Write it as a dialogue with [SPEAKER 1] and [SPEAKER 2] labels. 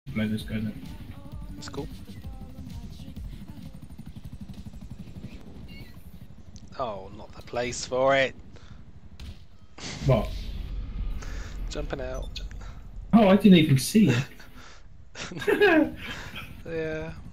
[SPEAKER 1] Let this go then.
[SPEAKER 2] It's cool. Oh, not the place for it.
[SPEAKER 1] What?
[SPEAKER 2] Jumping out.
[SPEAKER 1] Oh, I didn't even see it.
[SPEAKER 2] Yeah.